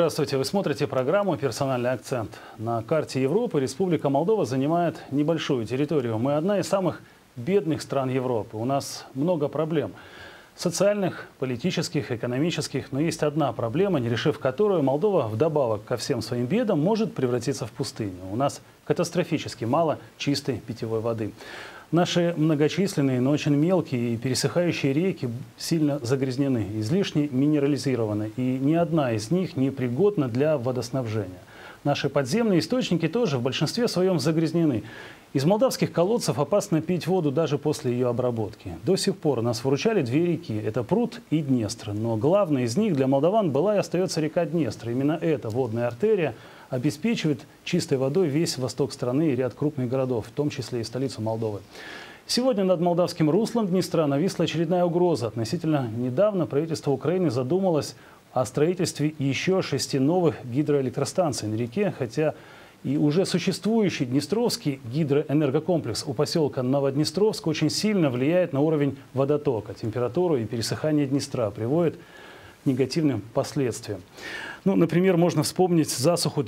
Здравствуйте. Вы смотрите программу «Персональный акцент». На карте Европы Республика Молдова занимает небольшую территорию. Мы одна из самых бедных стран Европы. У нас много проблем. Социальных, политических, экономических. Но есть одна проблема, не решив которую, Молдова вдобавок ко всем своим бедам может превратиться в пустыню. У нас катастрофически мало чистой питьевой воды. Наши многочисленные, но очень мелкие и пересыхающие реки сильно загрязнены, излишне минерализированы, и ни одна из них не пригодна для водоснабжения. Наши подземные источники тоже в большинстве своем загрязнены. Из молдавских колодцев опасно пить воду даже после ее обработки. До сих пор нас выручали две реки – это Прут и Днестр. Но главной из них для молдаван была и остается река Днестр. Именно эта водная артерия обеспечивает чистой водой весь восток страны и ряд крупных городов, в том числе и столицу Молдовы. Сегодня над молдавским руслом Днестра нависла очередная угроза. Относительно недавно правительство Украины задумалось о строительстве еще 6 новых гидроэлектростанций на реке, хотя и уже существующий Днестровский гидроэнергокомплекс у поселка Новоднестровск очень сильно влияет на уровень водотока, температуру и пересыхание Днестра, приводит к негативным последствиям. Ну, например, можно вспомнить засуху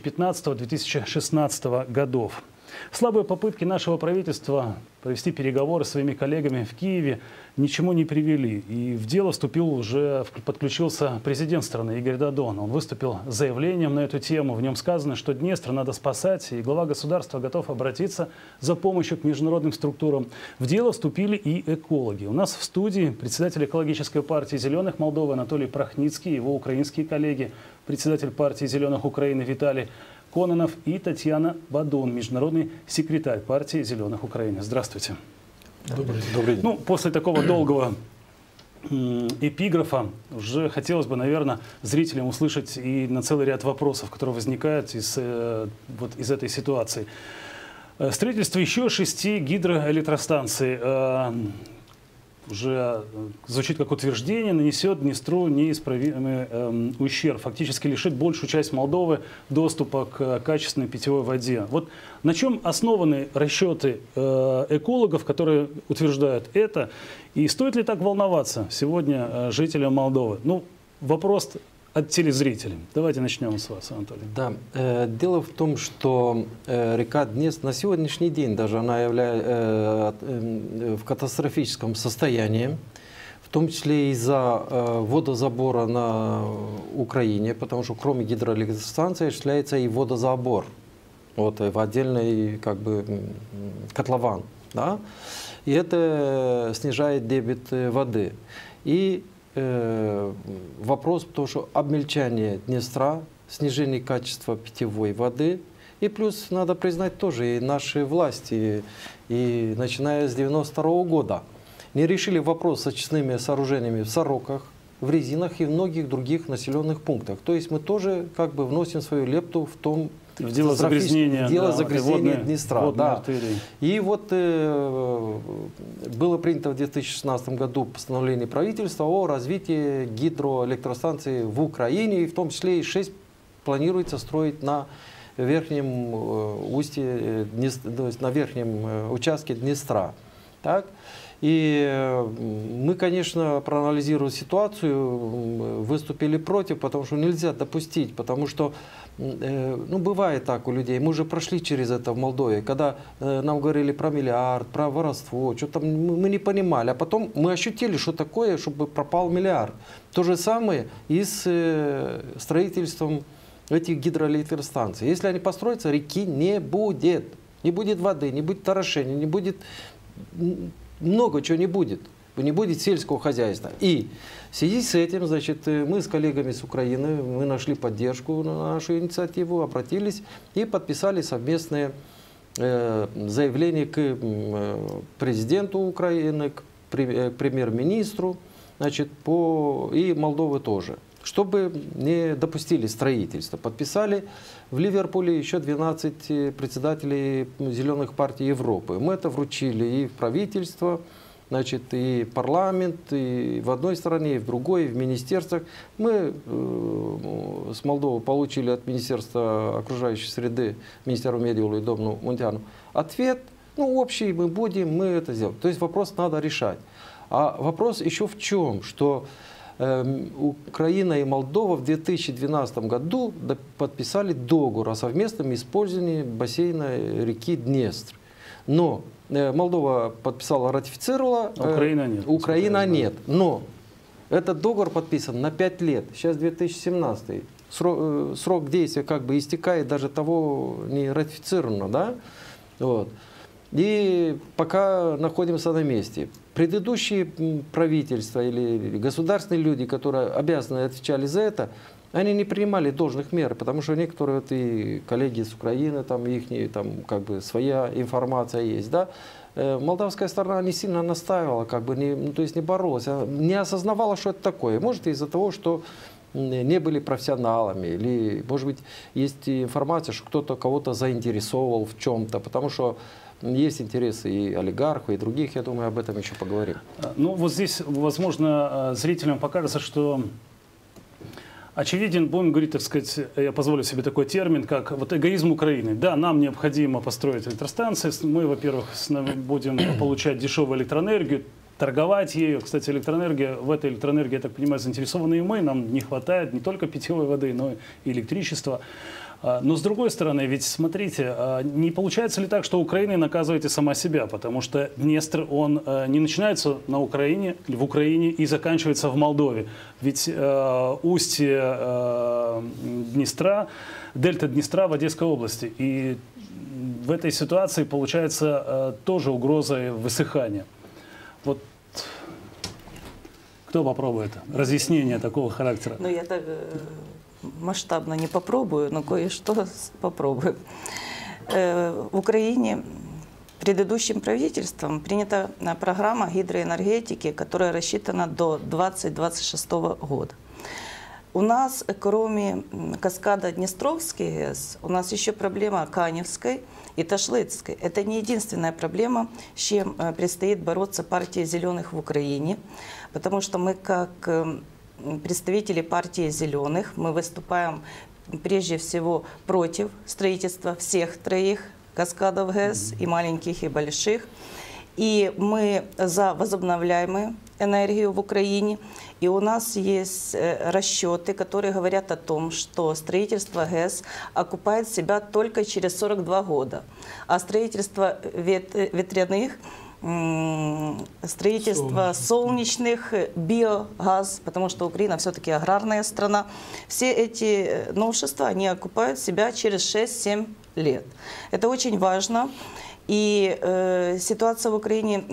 2015-2016 годов. Слабые попытки нашего правительства провести переговоры с своими коллегами в Киеве ничему не привели. И в дело подключился президент страны Игорь Додон. Он выступил с заявлением на эту тему. В нем сказано, что Днестр надо спасать, и глава государства готов обратиться за помощью к международным структурам. В дело вступили и экологи. У нас в студии председатель экологической партии «Зеленых» Молдовы Анатолий Прохницкий, его украинские коллеги, председатель партии «Зеленых» Украины Виталий Кононов и Татьяна Бадун, международный секретарь партии «Зеленых» Украины. Здравствуйте. Добрый день. Ну, после такого долгого эпиграфа уже хотелось бы, наверное, зрителям услышать и на целый ряд вопросов, которые возникают из этой ситуации. Строительство еще 6 гидроэлектростанций уже звучит как утверждение, нанесет Днестру неисправимый ущерб, фактически лишит большую часть Молдовы доступа к качественной питьевой воде. Вот на чем основаны расчеты экологов, которые утверждают это, и стоит ли так волноваться сегодня жителям Молдовы? Ну, вопрос от телезрителей. Давайте начнем с вас, Анатолий. Да. Дело в том, что река Днестр на сегодняшний день даже она является в катастрофическом состоянии, в том числе из-за водозабора на Украине, потому что кроме гидроэлектростанции осуществляется и водозабор вот, в отдельный котлован. Да? И это снижает дебит воды. И вопрос, потому что обмельчание Днестра, снижение качества питьевой воды, и плюс надо признать тоже и наши власти, и начиная с 1992 года, не решили вопрос с очистными сооружениями в Сороках, в Резинах и в многих других населенных пунктах. То есть мы тоже вносим свою лепту в том, в дело загрязнения, Днестра. Да. И вот было принято в 2016 году постановление правительства о развитии гидроэлектростанций в Украине, и в том числе и 6 планируется строить на верхнем устье, то есть на верхнем участке Днестра. Так? И мы, конечно, проанализируя ситуацию, выступили против, потому что нельзя допустить, потому что бывает так у людей. Мы уже прошли через это в Молдове, когда нам говорили про миллиард, про воровство, что-то мы не понимали. А потом мы ощутили, что такое, чтобы пропал миллиард. То же самое и с строительством этих гидроэлектростанций. Если они построятся, реки не будет. Не будет воды, не будет орошения, не будет... Много чего не будет. Не будет сельского хозяйства. И в связи с этим, значит, мы с коллегами с Украины, мы нашли поддержку на нашу инициативу, обратились и подписали совместное заявление к президенту Украины, к премьер-министру, значит, и Молдовы тоже, чтобы не допустили строительства. Подписали в Ливерпуле еще 12 председателей зеленых партий Европы. Мы это вручили и в правительство, значит, и парламент, и в одной стране, и в другой, и в министерствах. Мы с Молдовы получили от Министерства окружающей среды, министерства Медиулу и Домну Мунтяну, ответ, общий, мы это сделаем. То есть вопрос надо решать. А вопрос еще в чем, что Украина и Молдова в 2012 году подписали договор о совместном использовании бассейна реки Днестр. Но Молдова подписала, ратифицировала, Украина нет. Украина нет. Но этот договор подписан на 5 лет. Сейчас 2017. Срок действия как бы истекает, даже того не ратифицировано. Да? Вот. И пока находимся на месте. Предыдущие правительства или государственные люди, которые обязаны отвечали за это, они не принимали должных мер, потому что некоторые вот и коллеги с Украины, там их там как бы своя информация есть, да. Молдавская сторона не сильно настаивала, как бы не, ну, то есть не боролась, не осознавала, что это такое. Может, из-за того, что не были профессионалами, или, может быть, есть информация, что кто-то кого-то заинтересовал в чем-то, потому что есть интересы и олигархов, и других, я думаю, об этом еще поговорим. Ну, вот здесь, возможно, зрителям покажется, что очевиден, будем говорить, так сказать, я позволю себе такой термин, как вот эгоизм Украины. Да, нам необходимо построить электростанции. Мы, во-первых, будем получать дешевую электроэнергию, торговать ею. Кстати, электроэнергия, в этой электроэнергии, я так понимаю, заинтересованы и мы. Нам не хватает не только питьевой воды, но и электричества. Но с другой стороны, ведь смотрите, не получается ли так, что Украина наказывает и сама себя? Потому что Днестр, он не начинается на Украине, в Украине и заканчивается в Молдове. Ведь устье Днестра, дельта Днестра в Одесской области. И в этой ситуации получается тоже угроза высыхания. Вот кто попробует разъяснение такого характера? Ну, я так масштабно не попробую, но кое-что попробую. В Украине предыдущим правительством принята программа гидроэнергетики, которая рассчитана до 2026 года. У нас, кроме каскада Днестровской ГЭС, у нас еще проблема Каневской и Ташлыцкой. Это не единственная проблема, с чем предстоит бороться партии «Зеленых» в Украине, потому что мы, как представители партии «Зеленых», мы выступаем прежде всего против строительства всех троих каскадов ГЭС, и маленьких, и больших. И мы за возобновляемую энергию в Украине. И у нас есть расчеты, которые говорят о том, что строительство ГЭС окупает себя только через 42 года. А строительство ветряных, строительство солнечных, биогаз, потому что Украина все-таки аграрная страна, все эти новшества, они окупают себя через 6-7 лет. Это очень важно. И ситуация в Украине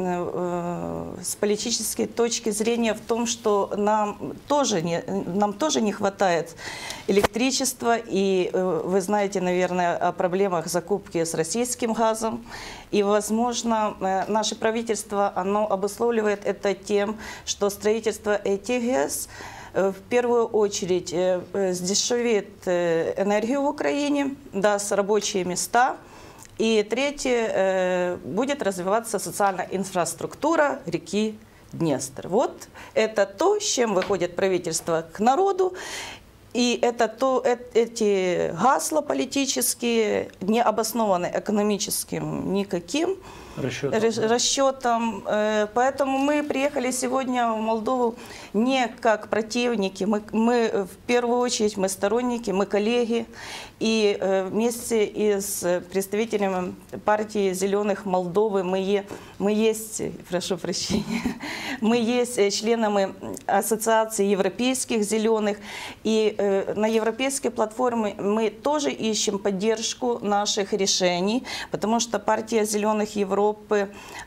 с политической точки зрения в том, что нам тоже не хватает электричества. И вы знаете, наверное, о проблемах закупки с российским газом. И, возможно, наше правительство, оно обусловливает это тем, что строительство этих ГЭС в первую очередь сдешевит энергию в Украине, даст рабочие места. И третье, будет развиваться социальная инфраструктура реки Днестр. Вот это то, с чем выходит правительство к народу. И это эти гасла политические, не обоснованы экономическим никаким расчетом. Поэтому мы приехали сегодня в Молдову не как противники, мы в первую очередь мы сторонники, мы коллеги. И вместе с представителями партии «Зеленых» Молдовы мы есть, прошу прощения, мы есть членами Ассоциации европейских зеленых. И на европейской платформе мы тоже ищем поддержку наших решений, потому что партия «Зеленых» Европы,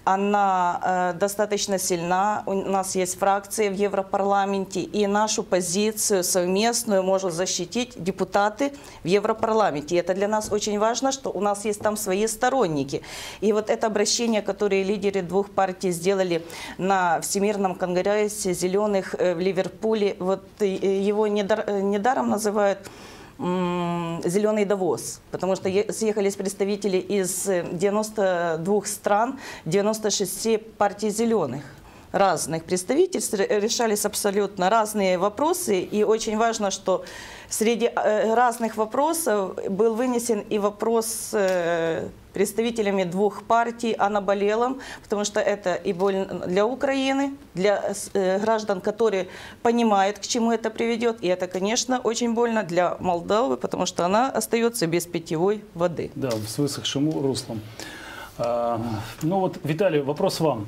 она достаточно сильна. У нас есть фракции в Европарламенте, и нашу позицию совместную могут защитить депутаты в Европарламенте. И это для нас очень важно, что у нас есть там свои сторонники. И вот это обращение, которое лидеры двух партий сделали на Всемирном конгрессе «Зеленых» в Ливерпуле, вот его недаром называют «Зеленый Давос», потому что съехались представители из 92 стран, 96 партий «Зеленых». разных представительств решались абсолютно разные вопросы. И очень важно, что среди разных вопросов был вынесен и вопрос представителями двух партий о наболелом, потому что это и боль для Украины, для граждан, которые понимают, к чему это приведет. И это, конечно, очень больно для Молдовы, потому что она остается без питьевой воды. Да, с высохшим руслом. Ну вот, Виталий, вопрос вам.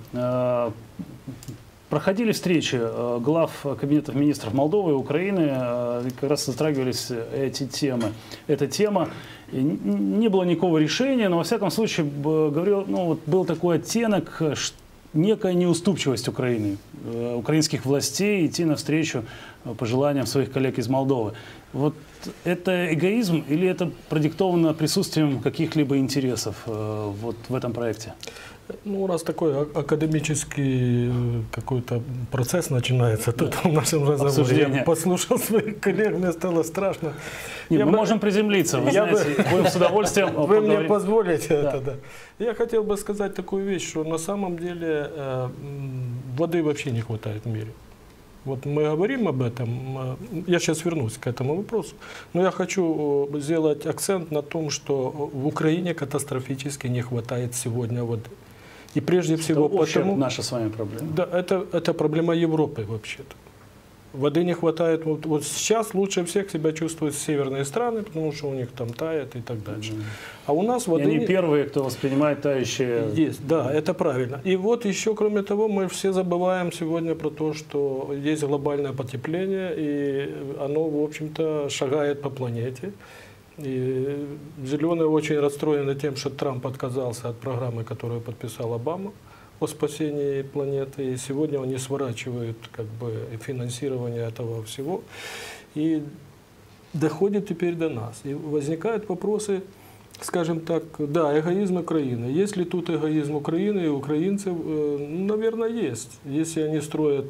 Проходили встречи глав кабинетов министров Молдовы и Украины, как раз затрагивались эти темы. Эта тема, не было никакого решения, но во всяком случае говорил, ну, вот был такой оттенок, некая неуступчивость Украины, украинских властей идти навстречу пожеланиям своих коллег из Молдовы. Вот это эгоизм или это продиктовано присутствием каких-либо интересов вот в этом проекте? Ну, у нас такой академический какой-то процесс начинается тут в нашем разговоре. Я послушал своих коллег, мне стало страшно. Нет, мы можем приземлиться, вы знаете, будем с удовольствием Вы мне позволите это, да. Я хотел бы сказать такую вещь, что на самом деле воды вообще не хватает в мире. Вот мы говорим об этом, я сейчас вернусь к этому вопросу, но я хочу сделать акцент на том, что в Украине катастрофически не хватает сегодня воды. И прежде всего потому... наша с вами проблема. Да, это проблема Европы вообще-то. Воды не хватает. Вот сейчас лучше всех себя чувствуют северные страны, потому что у них там тает и так дальше. А у нас воды... И они первые, кто воспринимает тающие... Есть, да, это правильно. И вот еще, кроме того, мы все забываем сегодня про то, что есть глобальное потепление, и оно, в общем-то, шагает по планете. И зеленые очень расстроены тем, что Трамп отказался от программы, которую подписал Обама о спасении планеты. И сегодня они сворачивают как бы финансирование этого всего. И доходит теперь до нас. И возникают вопросы, скажем так, да, эгоизм Украины. Есть ли тут эгоизм Украины и украинцев? Наверное, есть. Если они строят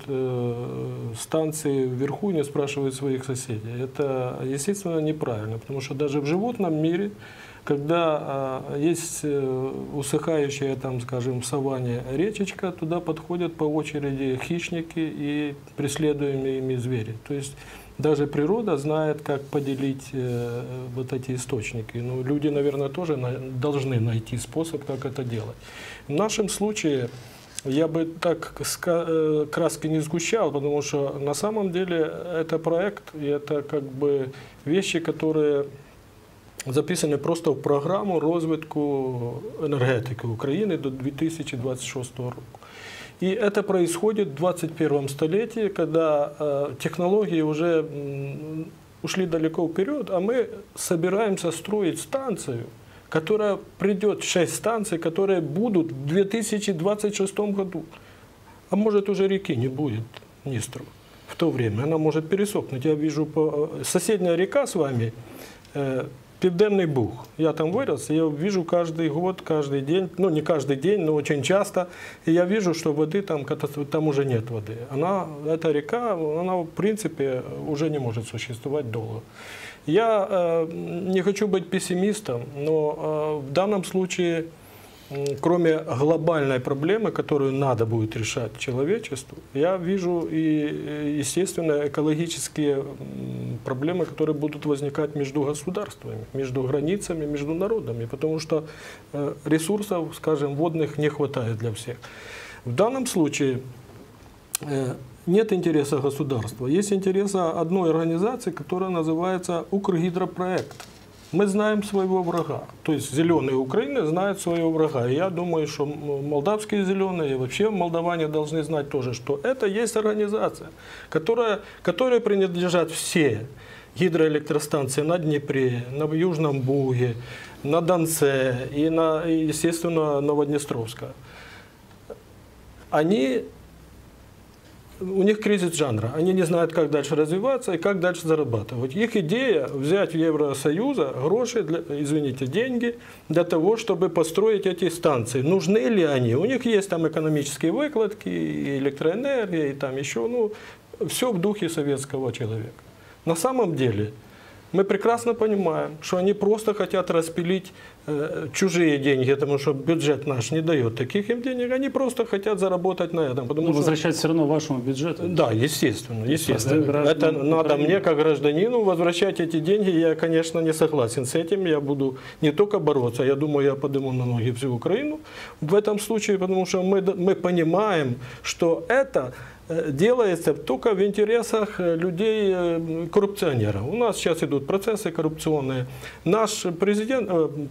станции вверху и не спрашивают своих соседей. Это, естественно, неправильно, потому что даже в животном мире, когда есть усыхающая, там, скажем, в саванне речечка, туда подходят по очереди хищники и преследуемые ими звери. То есть даже природа знает, как поделить вот эти источники. Но люди, наверное, тоже должны найти способ, как это делать. В нашем случае я бы так краски не сгущал, потому что на самом деле это проект, и это как бы вещи, которые записаны просто в программу розвитку енергетики України до 2026 року. И это происходит в 21 столетии, когда технологии уже ушли далеко вперед, а мы собираемся строить станцию, которая придет, 6 станций, которые будут в 2026 году. А может уже реки не будет, Днестр, в то время, она может пересохнуть. Я вижу, соседняя река с вами, Південний Буг. Я там вырос, я вижу каждый год, каждый день, ну не каждый день, но очень часто, и я вижу, что воды там уже нет воды. Эта река, она в принципе уже не может существовать долго. Я не хочу быть пессимистом, но в данном случае, кроме глобальной проблемы, которую надо будет решать человечеству, я вижу и, естественно, экологические проблемы, которые будут возникать между государствами, между границами, между народами, потому что ресурсов, скажем, водных не хватает для всех. В данном случае нет интереса государства, есть интереса одной организации, которая называется Укргидропроект. Мы знаем своего врага. То есть зеленые Украины знают своего врага. И я думаю, что молдавские зеленые, и вообще молдаване должны знать тоже, что это есть организация, которой принадлежат все гидроэлектростанции на Днепре, на Южном Буге, на Донце и, естественно, Новоднестровска. У них кризис жанра. Они не знают, как дальше развиваться и как дальше зарабатывать. Их идея взять в Евросоюза деньги для того, чтобы построить эти станции. Нужны ли они? У них есть там экономические выкладки, и электроэнергия, и там еще, все в духе советского человека. На самом деле мы прекрасно понимаем, что они просто хотят распилить чужие деньги, потому что бюджет наш не дает таких им денег, они просто хотят заработать на этом. Но возвращать все равно вашему бюджету? Да, естественно. Граждан Это надо Украины. мне, как гражданину, возвращать эти деньги. Я, конечно, не согласен с этим. Я буду не только бороться, я думаю, я подниму на ноги всю Украину в этом случае, потому что мы понимаем, что это делается только в интересах людей-коррупционеров. У нас сейчас идут процессы коррупционные. Наш президент,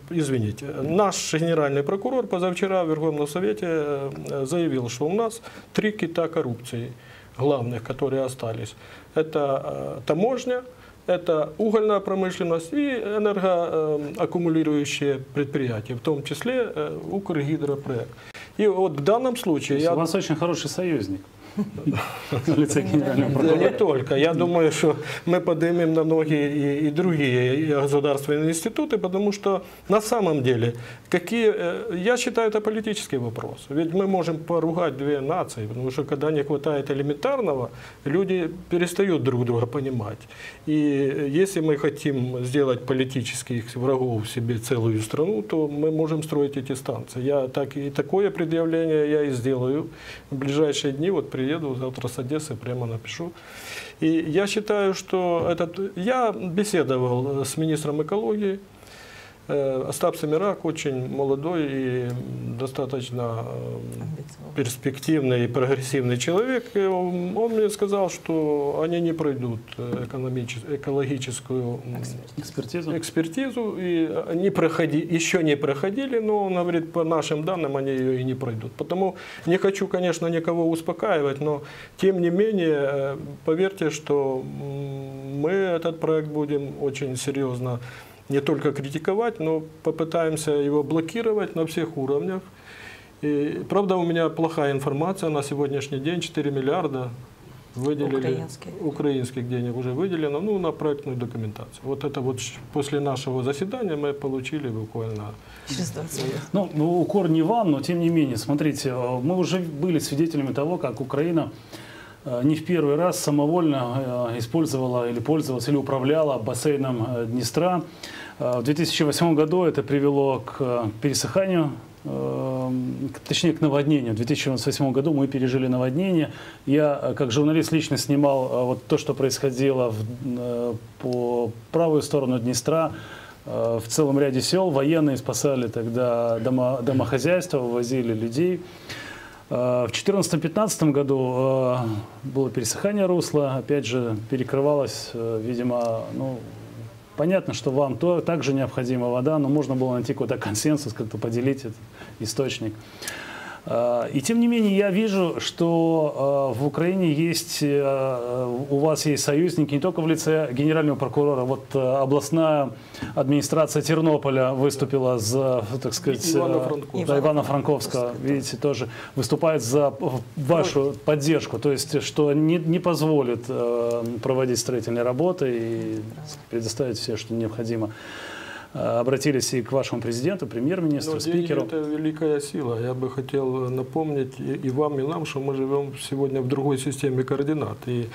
наш генеральный прокурор позавчера в Верховном Совете заявил, что у нас 3 кита коррупции главных, которые остались. Это таможня, это угольная промышленность и энергоаккумулирующие предприятия, в том числе Укргидропроект. И вот в данном случае... У вас очень хороший союзник. В лице генерального Да прокурора. не только. Я думаю, что мы поднимем на ноги и другие государственные институты, потому что на самом деле, я считаю, это политический вопрос. Ведь мы можем поругать 2 нации, потому что когда не хватает элементарного, люди перестают друг друга понимать. И если мы хотим сделать политических врагов себе целую страну, то мы можем строить эти станции. Такое предъявление я и сделаю в ближайшие дни. Вот приеду завтра с Одессы, прямо напишу. И я считаю, что я беседовал с министром экологии. Остап Семирак очень молодой и достаточно перспективный и прогрессивный человек. И он мне сказал, что они не пройдут экологическую экспертизу и еще не проходили, но он говорит, по нашим данным они ее и не пройдут. Потому не хочу, конечно, никого успокаивать, но тем не менее, поверьте, что мы этот проект будем очень серьезно не только критиковать, но попытаемся его блокировать на всех уровнях. И, правда, у меня плохая информация. На сегодняшний день 4 миллиарда выделили, украинских денег уже выделено, на проектную документацию. Вот это вот после нашего заседания мы получили буквально... Через 20 лет. Укор не вам, но тем не менее, смотрите, мы уже были свидетелями того, как Украина не в первый раз самовольно использовала или пользовалась, или управляла бассейном Днестра. В 2008 году это привело к пересыханию, точнее к наводнению. В 2008 году мы пережили наводнение. Я как журналист лично снимал вот то, что происходило по правую сторону Днестра. В целом ряде сел военные спасали тогда домохозяйства, вывозили людей. В 2014-2015 году было пересыхание русла, опять же перекрывалось, видимо, понятно, что вам также необходима вода, но можно было найти какой-то консенсус, как-то поделить этот источник. И тем не менее я вижу, что в Украине есть, у вас есть союзники не только в лице генерального прокурора. Вот областная администрация Тернополя выступила за, так сказать, Ивано-Франковска, видите, тоже выступает за вашу поддержку, то есть что не позволит проводить строительные работы и предоставить все, что необходимо. Обратились и к вашему президенту, премьер-министру, спикеру. Это великая сила. Я бы хотел напомнить и вам, и нам, что мы живем сегодня в другой системе координат. И,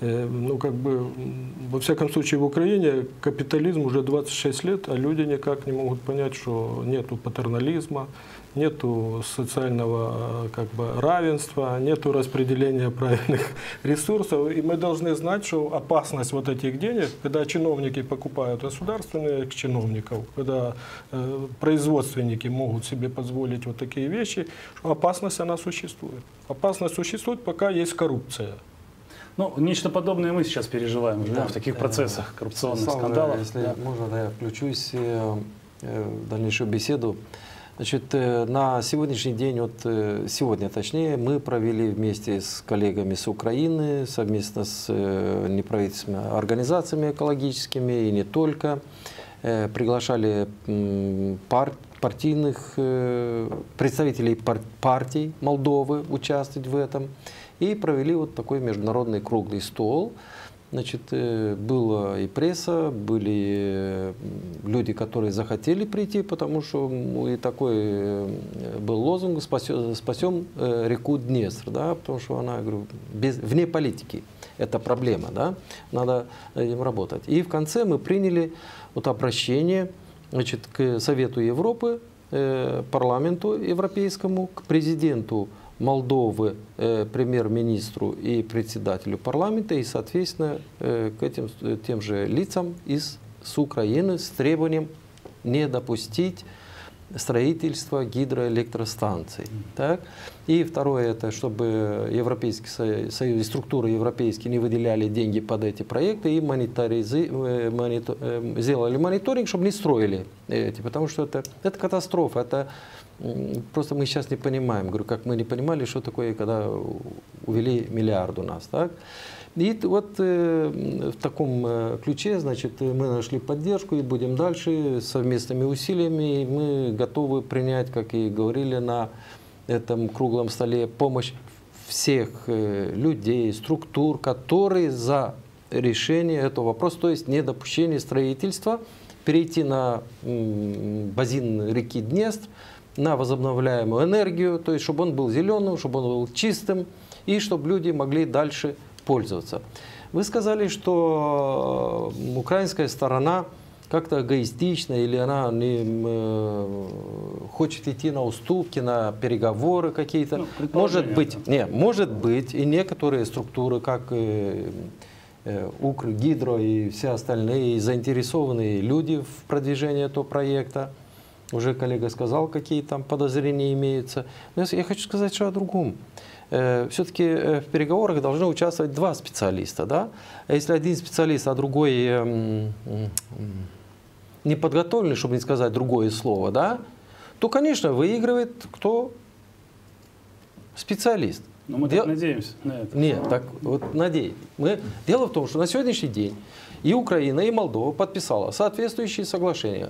во всяком случае, в Украине капитализм уже 26 лет, а люди никак не могут понять, что нету патернализма, нету социального равенства, нету распределения правильных ресурсов. И мы должны знать, что опасность вот этих денег, когда чиновники покупают государственных чиновников, когда производственники могут себе позволить вот такие вещи, что опасность она существует. Опасность существует, пока есть коррупция. Нечто подобное мы сейчас переживаем в таких процессах коррупционных скандалов. Если можно, я включусь в дальнейшую беседу. Значит, на сегодняшний день, сегодня точнее, мы провели вместе с коллегами с Украины, совместно с неправительственными организациями экологическими и не только, приглашали партийных представителей партий Молдовы участвовать в этом и провели вот такой международный круглый стол. Значит, была и пресса, были люди, которые захотели прийти, потому что и такой был лозунг «Спасем реку Днестр», да, потому что она, я говорю, вне политики. Это проблема, да, надо над этим работать. И в конце мы приняли обращение значит, к Совету Европы, парламенту европейскому, к президенту Молдовы, премьер-министру и председателю парламента, и, соответственно, к тем же лицам с Украины с требованием не допустить строительства гидроэлектростанций. Так? И второе, это чтобы Европейский Союз и структуры европейские не выделяли деньги под эти проекты и сделали мониторинг, чтобы не строили эти, потому что это катастрофа. Это просто мы сейчас не понимаем, говорю, как мы не понимали, что такое, когда увели миллиард у нас. Так? И вот в таком ключе, значит, мы нашли поддержку и будем дальше совместными усилиями. И мы готовы принять, как и говорили на этом круглом столе, помощь всех людей, структур, которые за решение этого вопроса, то есть недопущение строительства, перейти на базин реки Днестр, на возобновляемую энергию, то есть чтобы он был зеленым, чтобы он был чистым и чтобы люди могли дальше пользоваться. Вы сказали, что украинская сторона как-то эгоистична или она не хочет идти на уступки, на переговоры какие-то. Может быть, и некоторые структуры, как Укргидро и все остальные заинтересованные люди в продвижении этого проекта. Уже коллега сказал, какие там подозрения имеются. Но я хочу сказать, что о другом. Все-таки в переговорах должны участвовать два специалиста. Да? А если один специалист, а другой не подготовленный, чтобы не сказать другое слово, да, то, конечно, выигрывает кто? Специалист. Но мы так надеемся на это. Нет, так вот надеемся. Дело в том, что на сегодняшний день и Украина, и Молдова подписала соответствующие соглашения.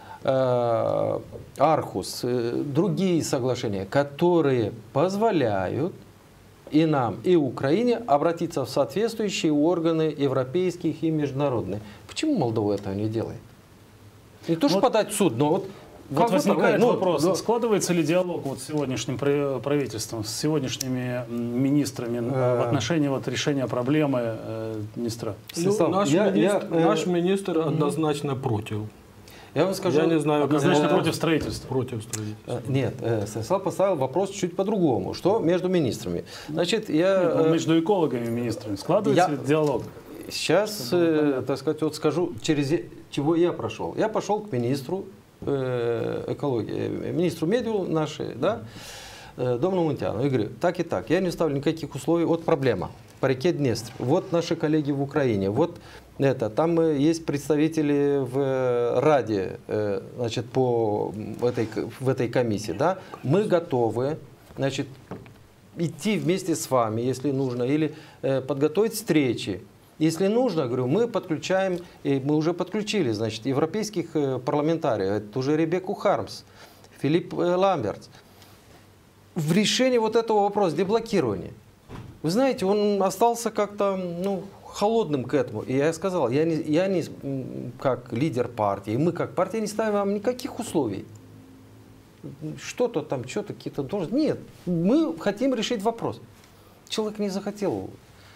Архус, другие соглашения, которые позволяют и нам, и Украине обратиться в соответствующие органы европейских и международные. Почему Молдова этого не делает? Не то, что подать в суд, но вот... Вот возникает вопрос, складывается ли диалог вот с сегодняшним правительством, с сегодняшними министрами в отношении вот решения проблемы Днестра? Наш министр однозначно против. Я вам скажу, я не знаю, однозначно против строительства. Против строительства. Нет, Станислав поставил вопрос чуть по-другому. Что между министрами? Значит, между экологами и министрами складывается ли диалог? Сейчас, так сказать, вот скажу, через чего я прошел. Я пошел к министру экологии, министру медиа нашей, да, Домну Мунтяну, и говорю, так и так, я не ставлю никаких условий, вот проблема по реке Днестр, вот наши коллеги в Украине, вот это, там есть представители в Раде, значит, в этой комиссии, да, мы готовы, значит, идти вместе с вами, если нужно, или подготовить встречи. Если нужно, говорю, мы подключаем, и мы уже подключили, значит, европейских парламентариев, это уже Ребекку Хармс, Филипп Ламбертс. В решении вот этого вопроса, деблокирования, вы знаете, он остался как-то, холодным к этому. И я сказал, я не как лидер партии, и мы как партия не ставим вам никаких условий. Что-то там, что-то какие-то должности. Нет, мы хотим решить вопрос. Человек не захотел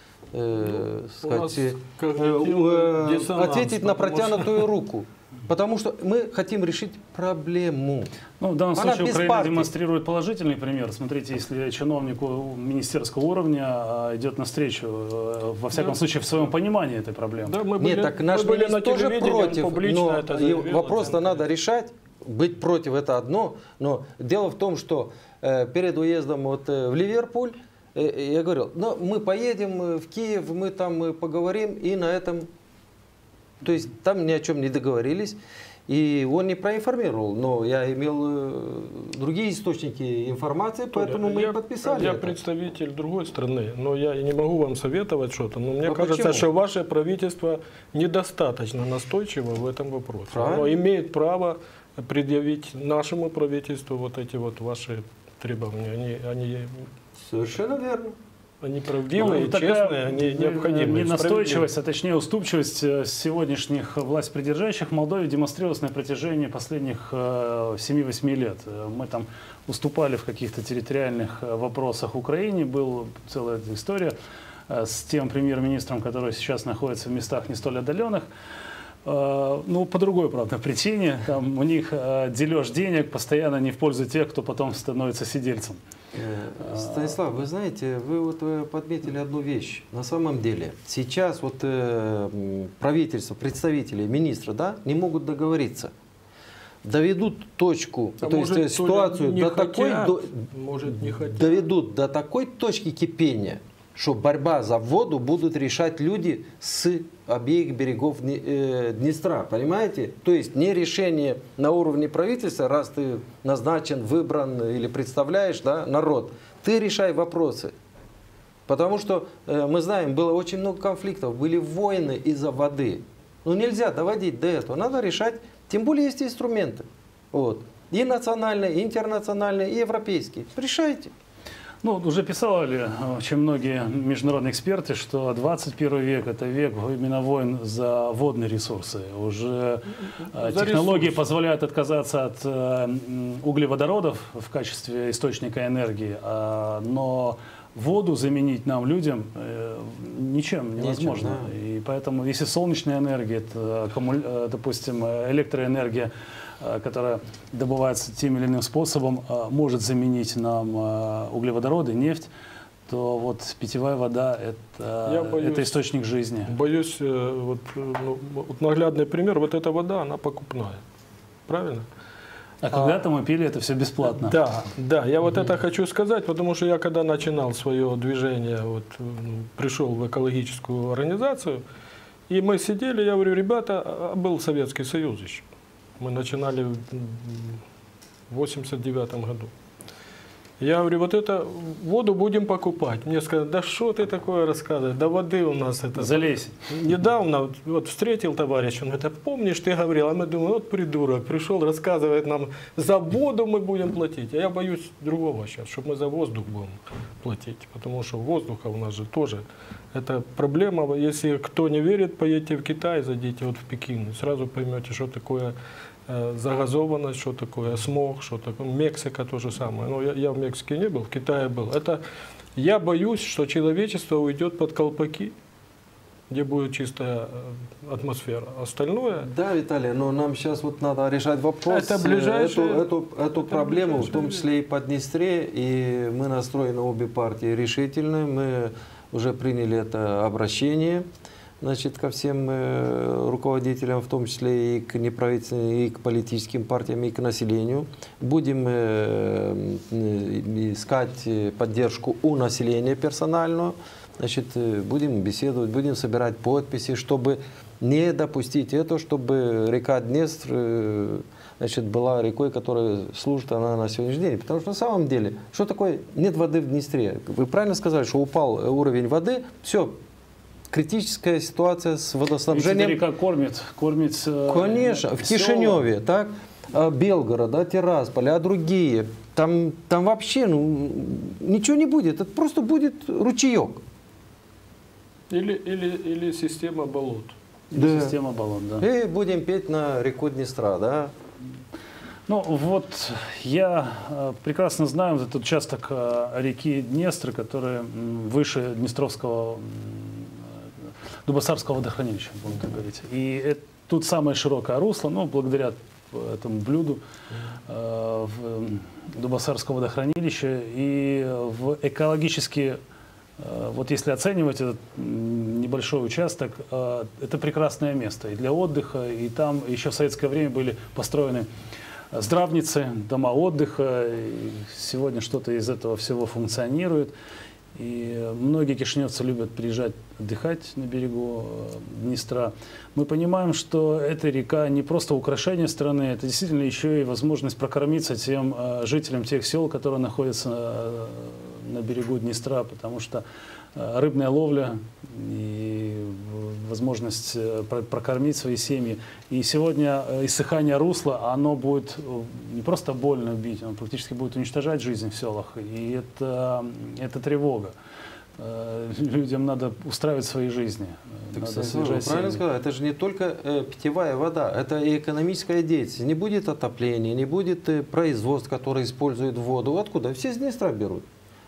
ответить на протянутую руку. Потому что мы хотим решить проблему. В данном случае Украина демонстрирует положительный пример. Смотрите, если чиновнику министерского уровня идет навстречу, во всяком случае, в своем понимании этой проблемы. Да, нет, так наш министр тоже против. Но вопрос-то надо решать. Быть против — это одно. Но дело в том, что перед уездом в Ливерпуль я говорил, мы поедем в Киев, мы там поговорим, и на этом... То есть там ни о чем не договорились, и он не проинформировал, но я имел другие источники информации, поэтому мы и подписали. Я представитель другой страны, но я не могу вам советовать что-то, но мне кажется, что ваше правительство недостаточно настойчиво в этом вопросе. Оно имеет право предъявить нашему правительству вот эти вот ваши требования. Они совершенно верно. Они правдивые, честные, они необходимые. Настойчивость, а точнее уступчивость сегодняшних властьпридержащих в Молдове демонстрировалась на протяжении последних 7-8 лет. Мы там уступали в каких-то территориальных вопросах Украине, была целая история с тем премьер-министром, который сейчас находится в местах не столь отдаленных. Ну, по другой, правда, причине. Там у них дележ денег постоянно не в пользу тех, кто потом становится сидельцем. Станислав, вы знаете, вы подметили одну вещь. На самом деле, сейчас вот правительство, представители, министры, да, не могут договориться. Доведут точку, то есть ситуацию до такой, доведут до такой точки кипения, что борьба за воду будут решать люди с обеих берегов Днестра, понимаете? То есть не решение на уровне правительства, раз ты назначен, выбран или представляешь, да, народ, ты решай вопросы. Потому что мы знаем, было очень много конфликтов, были войны из-за воды. Ну нельзя доводить до этого, надо решать, тем более есть инструменты. Вот. И национальные, и интернациональные, и европейские. Решайте. Ну, уже писали очень многие международные эксперты, что 21 век – это век именно войн за водные ресурсы. Уже технологии позволяют отказаться от углеводородов в качестве источника энергии, но воду заменить нам, людям, ничем невозможно. Да. И поэтому, если солнечная энергия, это, допустим, электроэнергия, которая добывается тем или иным способом, может заменить нам углеводороды, нефть, то вот питьевая вода – это источник жизни. Боюсь, вот наглядный пример, вот эта вода, она покупная. Правильно? А когда-то мы пили это все бесплатно. Да, да, я вот это хочу сказать, потому что я когда начинал свое движение, вот, пришел в экологическую организацию, и мы сидели, я говорю, ребята, был Советский Союз еще. Мы начинали в 89 году. Я говорю, вот это воду будем покупать. Мне сказали, да что ты такое рассказываешь, да воды у нас это... Залезь. Недавно вот встретил товарища, он говорит, а помнишь, ты говорил, а мы думаем, вот придурок, пришел, рассказывает нам, за воду мы будем платить. А я боюсь другого сейчас, чтобы мы за воздух будем платить, потому что воздуха у нас же тоже, это проблема. Если кто не верит, поедьте в Китай, зайдите вот в Пекин, и сразу поймете, что такое загазованность, что такое смог, что такое Мексика, то же самое. Но я в Мексике не был, в Китае был. Это я боюсь, что человечество уйдет под колпаки, где будет чистая атмосфера. Остальное... Да, Виталий, но нам сейчас вот надо решать вопрос, это эту проблему, в том числе и по Днестре, и мы настроены обе партии решительно, мы уже приняли это обращение, значит, ко всем руководителям, в том числе и к неправительственным, и к политическим партиям, и к населению. Будем искать поддержку у населения персональную, значит, будем беседовать, будем собирать подписи, чтобы не допустить это, чтобы река Днестр, значит, была рекой, которая служит она на сегодняшний день. Потому что на самом деле, что такое нет воды в Днестре? Вы правильно сказали, что упал уровень воды, все. Критическая ситуация с водоснабжением. Ведь река кормит. Конечно, в Кишиневе, так, Белгород, да, Тирасполь, а другие. Там вообще ничего не будет, это просто будет ручеек. Или система болот. Да. Система болот, да. И будем петь на реку Днестра, да. Ну вот, я прекрасно знаю этот участок реки Днестр, который выше Днестровского Дубосарского водохранилища, будем так говорить. И тут самое широкое русло, ну, благодаря этому блюду Дубосарского водохранилища. И в экологически, вот если оценивать этот небольшой участок, это прекрасное место и для отдыха, и там еще в советское время были построены здравницы, дома отдыха, и сегодня что-то из этого всего функционирует. И многие кишиневцы любят приезжать отдыхать на берегу Днестра. Мы понимаем, что эта река не просто украшение страны, это действительно еще и возможность прокормиться тем жителям тех сел, которые находятся на берегу Днестра, потому что рыбная ловля и возможность прокормить свои семьи. И сегодня иссыхание русла, оно будет не просто больно бить, оно практически будет уничтожать жизнь в селах. И это тревога. Людям надо устраивать свои жизни. Правильно сказал, это же не только питьевая вода, это и экономическая деятельность. Не будет отопления, не будет производств, которые используют воду. Откуда? Все с Днестра берут.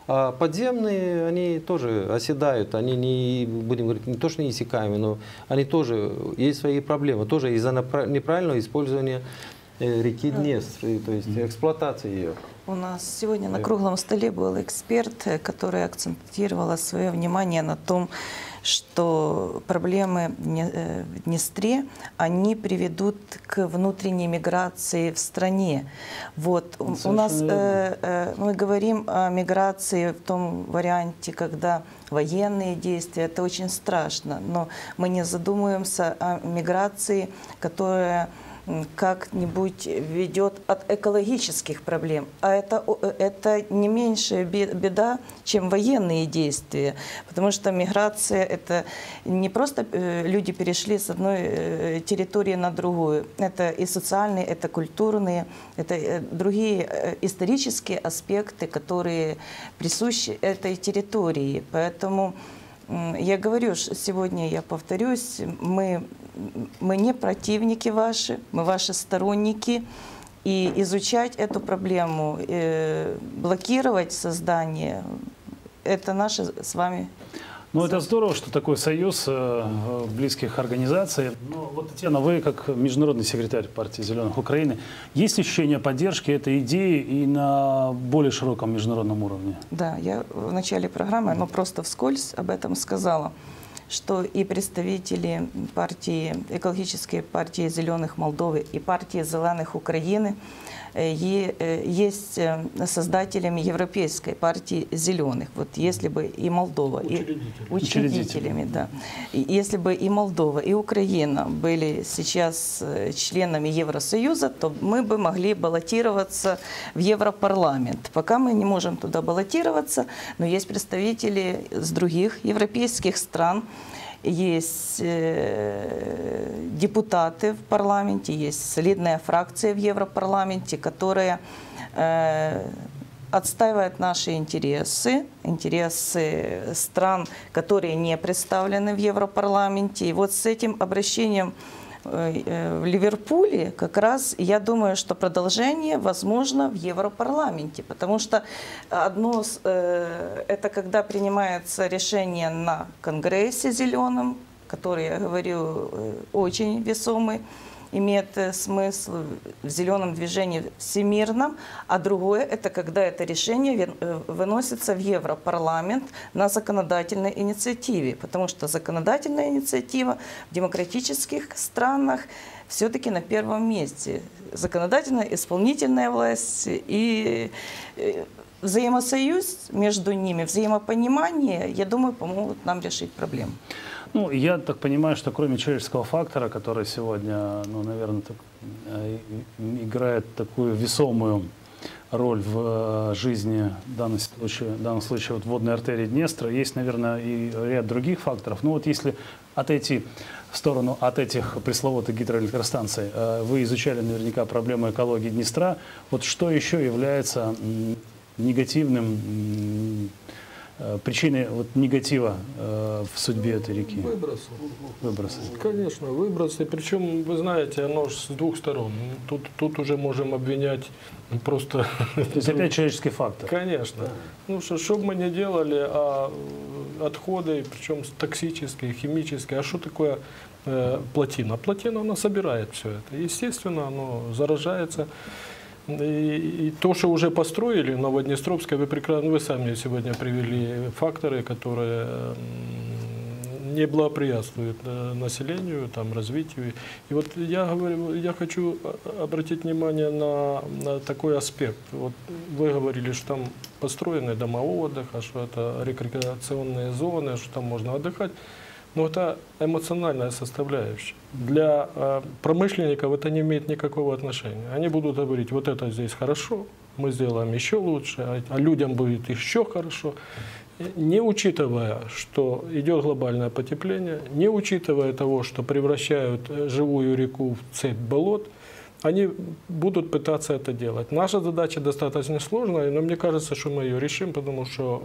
А подземные, они тоже оседают, они не, будем говорить, не то что неиссякаемые, но они тоже, есть свои проблемы, тоже из-за неправильного использования реки Днестр, то есть эксплуатации ее. У нас сегодня на круглом столе был эксперт, который акцентировал свое внимание на том, что проблемы в Днестре, они приведут к внутренней миграции в стране. Вот. У нас мы говорим о миграции в том варианте, когда военные действия, это очень страшно, но мы не задумываемся о миграции, которая как-нибудь ведет от экологических проблем. А это не меньшая беда, чем военные действия. Потому что миграция – это не просто люди перешли с одной территории на другую. Это и социальные, это культурные, это другие исторические аспекты, которые присущи этой территории. Поэтому я говорю, сегодня я повторюсь, мы не противники ваши, мы ваши сторонники. И изучать эту проблему, блокировать создание, это наше с вами. Ну, это здорово, что такой союз близких организаций. Но вот, Татьяна, вы как международный секретарь партии «Зеленых Украины», есть ощущение поддержки этой идеи и на более широком международном уровне? Да, я в начале программы, но просто вскользь об этом сказала, что и представители партии, экологической партии «Зеленых Молдовы» и партии «Зеленых Украины» есть создателями Европейской партии «Зеленых». Вот если бы и Молдова, учредителями, да. Если бы и Молдова, и Украина были сейчас членами Евросоюза, то мы бы могли баллотироваться в Европарламент. Пока мы не можем туда баллотироваться, но есть представители с других европейских стран, есть депутаты в парламенте, есть солидная фракция в Европарламенте, которая отстаивает наши интересы, интересы стран, которые не представлены в Европарламенте. И вот с этим обращением в Ливерпуле как раз я думаю, что продолжение возможно в Европарламенте, потому что одно это когда принимается решение на Конгрессе зеленом, который, я говорю, очень весомый, имеет смысл в зеленом движении всемирном, а другое – это когда это решение выносится в Европарламент на законодательной инициативе, потому что законодательная инициатива в демократических странах все-таки на первом месте. Законодательная, исполнительная власть и взаимосоюз между ними, взаимопонимание, я думаю, помогут нам решить проблему. Ну, я так понимаю, что кроме человеческого фактора, который сегодня, ну, наверное, играет такую весомую роль в жизни, в данном случае вот водной артерии Днестра, есть, наверное, и ряд других факторов. Ну вот если отойти в сторону от этих пресловутых гидроэлектростанций, вы изучали наверняка проблему экологии Днестра. Вот что еще является негативным причиной вот негатива в судьбе этой реки? Выбросы. Выбросы. Конечно, выбросы. Причем, вы знаете, оно с двух сторон. Тут уже можем обвинять просто... То есть опять человеческий фактор. Конечно. Ну, что бы мы ни делали, а отходы, причем токсические, химические. А что такое плотина? Плотина, она собирает все это. Естественно, оно заражается. И то, что уже построили на Новоднестровской, вы сами сегодня привели факторы, которые не благоприятствуют населению, там, развитию. И вот я хочу обратить внимание на такой аспект. Вот вы говорили, что там построены дома отдыха, что это рекреационные зоны, что там можно отдыхать. Но это эмоциональная составляющая. Для промышленников это не имеет никакого отношения. Они будут говорить, вот это здесь хорошо, мы сделаем еще лучше, а людям будет еще хорошо. Не учитывая, что идет глобальное потепление, не учитывая того, что превращают живую реку в цепь болот, они будут пытаться это делать. Наша задача достаточно сложная, но мне кажется, что мы ее решим, потому что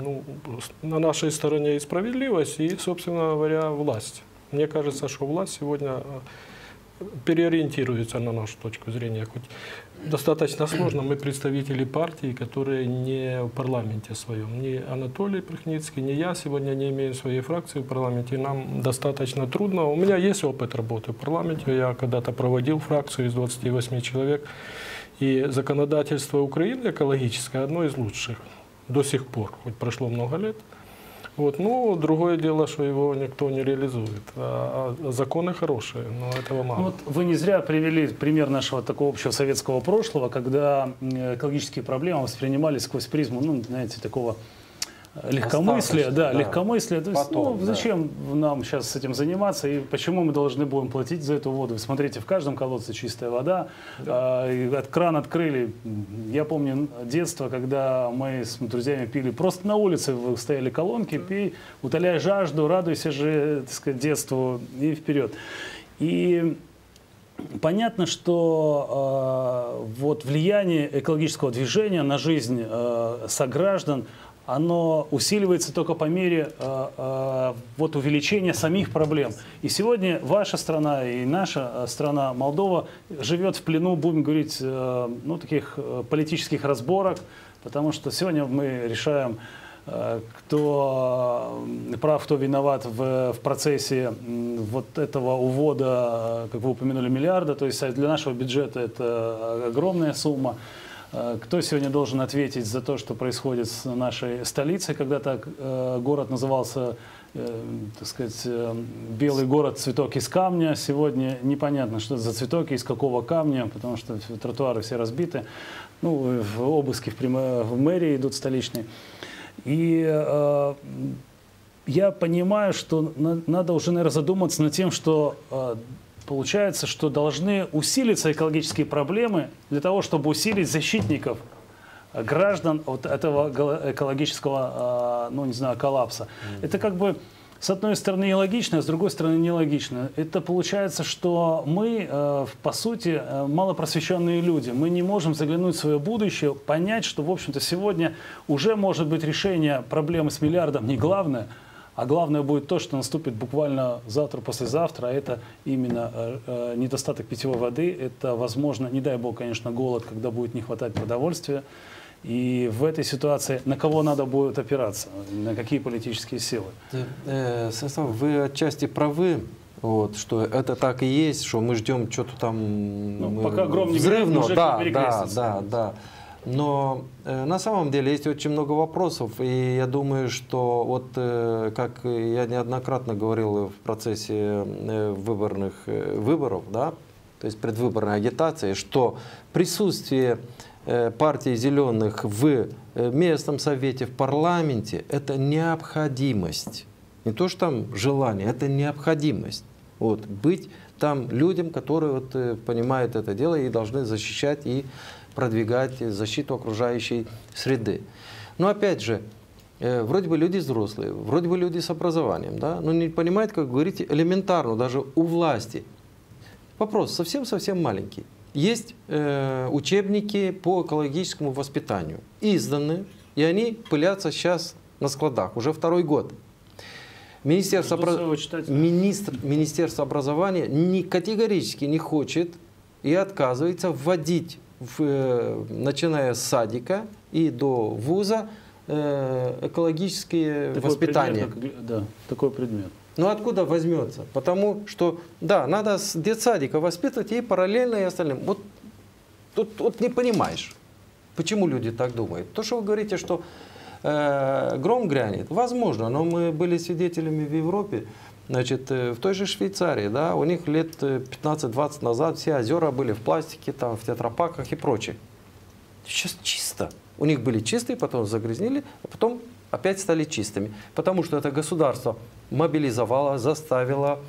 на нашей стороне и справедливость, и, собственно говоря, власть. Мне кажется, что власть сегодня переориентируется на нашу точку зрения. Хоть достаточно сложно, мы представители партии, которые не в парламенте своем. Ни Анатолий Прихницкий, ни я сегодня не имеем своей фракции в парламенте. И нам достаточно трудно. У меня есть опыт работы в парламенте. Я когда-то проводил фракцию из 28 человек. И законодательство Украины экологическое одно из лучших до сих пор, хоть прошло много лет. Вот. Ну, другое дело, что его никто не реализует. А законы хорошие, но этого мало. Вот вы не зря привели пример нашего такого общего советского прошлого, когда экологические проблемы воспринимались сквозь призму, ну, знаете, такого легкомыслия. Да, легкомыслия. То есть, Потом, зачем нам сейчас с этим заниматься и почему мы должны будем платить за эту воду? Вы смотрите, в каждом колодце чистая вода, кран открыли. Я помню детство, когда мы с друзьями пили просто на улице, стояли колонки, пей, утоляй жажду, радуйся же, так сказать, детству и вперед. И понятно, что вот влияние экологического движения на жизнь сограждан, оно усиливается только по мере вот увеличения самих проблем. И сегодня ваша страна и наша страна, Молдова, живет в плену, будем говорить, ну, таких политических разборок, потому что сегодня мы решаем, кто прав, кто виноват в процессе вот этого увода, как вы упомянули, миллиарда. То есть для нашего бюджета это огромная сумма. Кто сегодня должен ответить за то, что происходит с нашей столицей? Когда-то город назывался, так сказать, белый город, цветок из камня. Сегодня непонятно, что это за цветок и из какого камня, потому что тротуары все разбиты. Ну, обыски в мэрии идут столичные. И я понимаю, что надо уже, наверное, задуматься над тем, что получается, что должны усилиться экологические проблемы для того, чтобы усилить защитников граждан от этого экологического, ну, не знаю, коллапса. Это как бы с одной стороны нелогично, а с другой стороны нелогично. Это получается, что мы, по сути, малопросвещенные люди. Мы не можем заглянуть в свое будущее, понять, что, в общем-то, сегодня уже может быть решение проблемы с миллиардом не главное, а главное будет то, что наступит буквально завтра-послезавтра, а это именно недостаток питьевой воды, это, возможно, не дай бог, конечно, голод, когда будет не хватать продовольствия. И в этой ситуации на кого надо будет опираться, на какие политические силы? Станислав, вы отчасти правы, вот, что это так и есть, что мы ждем что-то там, ну, пока гром не взрывного. Гром, Да. Но на самом деле есть очень много вопросов, и я думаю, что вот как я неоднократно говорил в процессе выборов, да, то есть предвыборной агитации, что присутствие партии «Зеленых» в местном совете, в парламенте – это необходимость. Не то, что там желание, это необходимость. Вот, быть там людям, которые вот, понимают это дело и должны защищать и продвигать защиту окружающей среды. Но опять же, вроде бы люди взрослые, вроде бы люди с образованием, да, но не понимают, как говорите, элементарно, даже у власти. Вопрос совсем-совсем маленький. Есть учебники по экологическому воспитанию, изданные, и они пылятся сейчас на складах, уже второй год. Министерство образования категорически не хочет и отказывается вводить, начиная с садика и до вуза, экологические воспитания. Да, такой предмет. Но откуда возьмется? Потому что, да, надо с детсадика воспитывать и параллельно и остальным. Вот тут вот не понимаешь, почему люди так думают. То, что вы говорите, что гром грянет, возможно, но мы были свидетелями в Европе, значит, в той же Швейцарии, да, у них лет 15-20 назад все озера были в пластике, там, в тетрапаках и прочее. Сейчас чисто. У них были чистые, потом загрязнили, а потом опять стали чистыми. Потому что это государство мобилизовало, заставило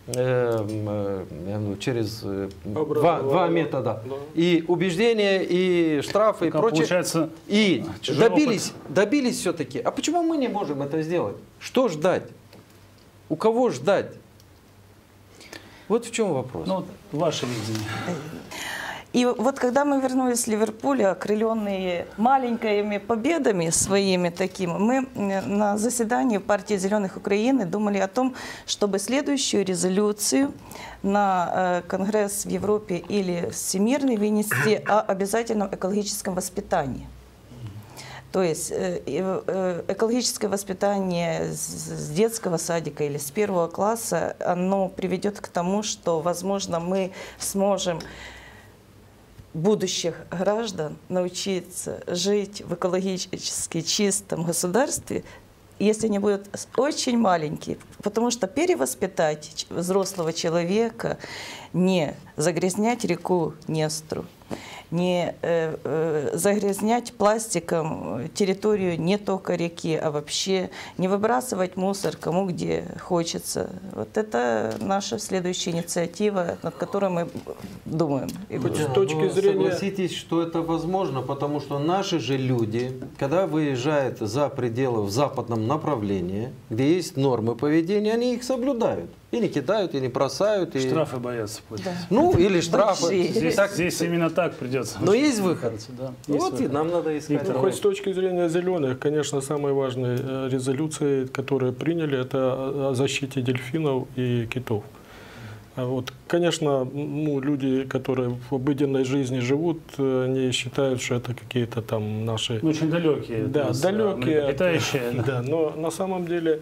через два метода. Да. И убеждения, и штрафы, и прочее. И добились все-таки. А почему мы не можем это сделать? Что ждать? У кого ждать? Вот в чем вопрос. Ну, ваше видение. И вот когда мы вернулись с Ливерпуля, окрыленные маленькими победами своими такими, мы на заседании партии «Зеленых Украины» думали о том, чтобы следующую резолюцию на Конгресс в Европе или Всемирный вынести о обязательном экологическом воспитании. То есть экологическое воспитание с детского садика или с 1 класса, оно приведет к тому, что, возможно, мы сможем будущих граждан научиться жить в экологически чистом государстве, если они будут очень маленькие. Потому что перевоспитать взрослого человека, не загрязнять реку Днестру, не загрязнять пластиком территорию не только реки, а вообще не выбрасывать мусор кому где хочется. Вот это наша следующая инициатива, над которой мы думаем. С точки зрения... Согласитесь, что это возможно, потому что наши же люди, когда выезжают за пределы в западном направлении, где есть нормы поведения, они их соблюдают. И не кидают, и не бросают. И... Штрафы боятся платить. Да. Ну, или штрафы. Здесь именно так придется. Но есть выход. Да, Вот есть и выход. нам надо искать. Ну, хоть с точки зрения зеленых, конечно, самой важной резолюцией, которую приняли, это о защите дельфинов и китов. А вот, конечно, ну, люди, которые в обыденной жизни живут, они считают, что это какие-то там наши... Ну, очень далекие. Да, далекие. Млекопитающие. Да, но на самом деле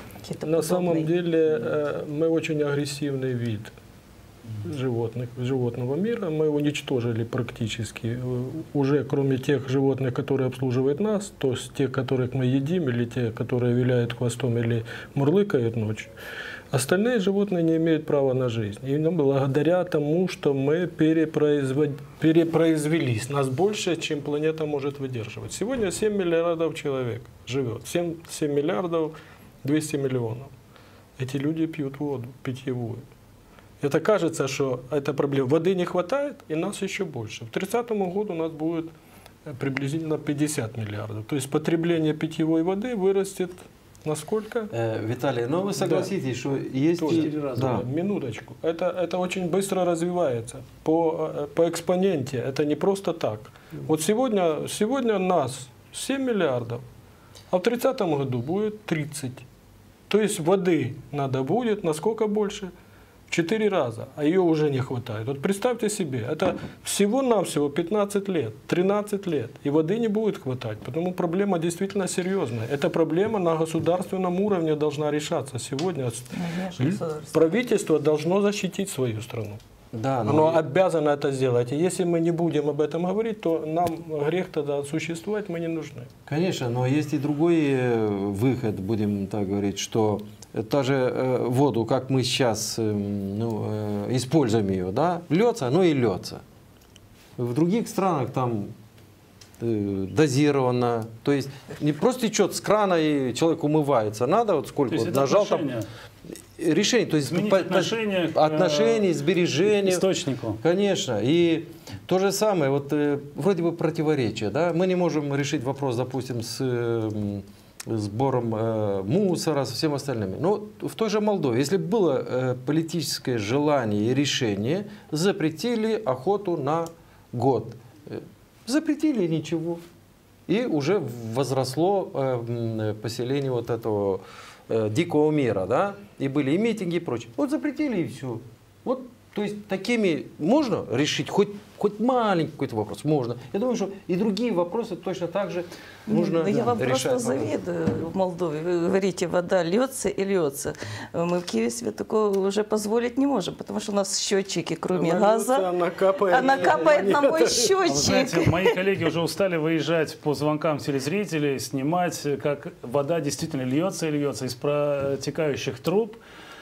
мы очень агрессивный вид животного мира. Мы уничтожили практически уже, кроме тех животных, которые обслуживают нас, то есть те, которых мы едим, или те, которые виляют хвостом или мурлыкают ночью. Остальные животные не имеют права на жизнь. И благодаря тому, что мы перепроизвелись, нас больше, чем планета может выдерживать. Сегодня 7 миллиардов человек живет, 7 миллиардов 200 миллионов. Эти люди пьют воду, питьевую. Это кажется, что это проблема. Воды не хватает, и нас еще больше. К 30 году у нас будет приблизительно 50 миллиардов. То есть потребление питьевой воды вырастет на сколько? Виталий, но вы согласитесь, что есть... Да. Минуточку. Это очень быстро развивается. По экспоненте. Это не просто так. Вот сегодня нас 7 миллиардов, а в 30 году будет 30. То есть воды надо будет насколько больше? В 4 раза, а ее уже не хватает. Вот представьте себе, это всего-навсего 15 лет, 13 лет, и воды не будет хватать, потому проблема действительно серьезная. Эта проблема на государственном уровне должна решаться сегодня. Правительство должно защитить свою страну. Да, Оно обязано это сделать. И если мы не будем об этом говорить, то нам грех тогда существовать, мы не нужны. Конечно, но есть и другой выход, будем так говорить, что та же воду, как мы сейчас используем ее, да, льется, ну и льется. В других странах там дозировано, то есть не просто течет с крана и человек умывается, надо вот сколько вот нажал там решение, то есть отношения, сбережения, источнику. Конечно, и то же самое, вот вроде бы противоречие, да, мы не можем решить вопрос, допустим, с сбором мусора, со всем остальным. Но в той же Молдове, если было политическое желание и решение, запретили охоту на год. Запретили, ничего. И уже возросло поселение вот этого дикого мира, да, и были и митинги и прочее. Вот запретили и все. Вот, то есть такими можно решить хоть маленький какой-то вопрос, можно. Я думаю, что и другие вопросы точно так же нужно решать. Я вам просто завидую в Молдове. Вы говорите, вода льется и льется. Мы в Киеве себе такого уже позволить не можем, потому что у нас счетчики, кроме газа, она капает на мой счетчик. Вы знаете, мои коллеги уже устали выезжать по звонкам телезрителей, снимать, как вода действительно льется и льется из протекающих труб,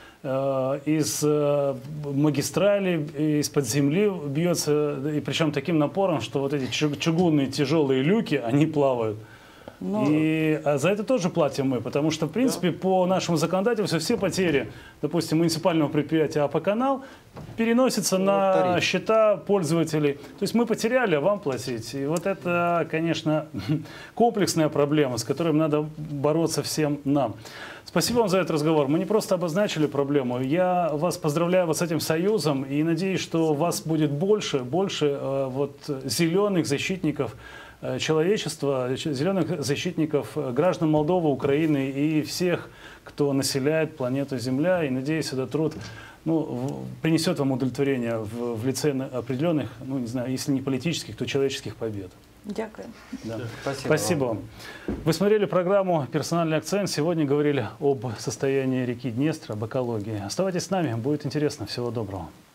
из магистрали, из-под земли бьется, и причем таким напором, что вот эти чугунные тяжелые люки, они плавают. И за это тоже платим мы, потому что, в принципе, по нашему законодательству все потери, допустим, муниципального предприятия АП-канал переносятся на тариф. счета пользователей. То есть мы потеряли, а вам платить. И вот это, конечно, комплексная проблема, с которой надо бороться всем нам. Спасибо вам за этот разговор. Мы не просто обозначили проблему. Я вас поздравляю вот с этим союзом и надеюсь, что у вас будет больше вот зеленых защитников человечества, зеленых защитников граждан Молдовы, Украины и всех, кто населяет планету Земля. И надеюсь, этот труд принесет вам удовлетворение в лице определенных, не знаю, если не политических, то человеческих побед. Дякую. Да. Спасибо вам. Вы смотрели программу «Персональный акцент». Сегодня говорили об состоянии реки Днестр, об экологии. Оставайтесь с нами, будет интересно. Всего доброго.